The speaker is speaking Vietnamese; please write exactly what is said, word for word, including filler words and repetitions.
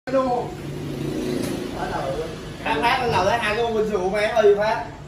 Đô. Phát phát ban đầu thấy hai cái ô bên rượu mày ơi Phát.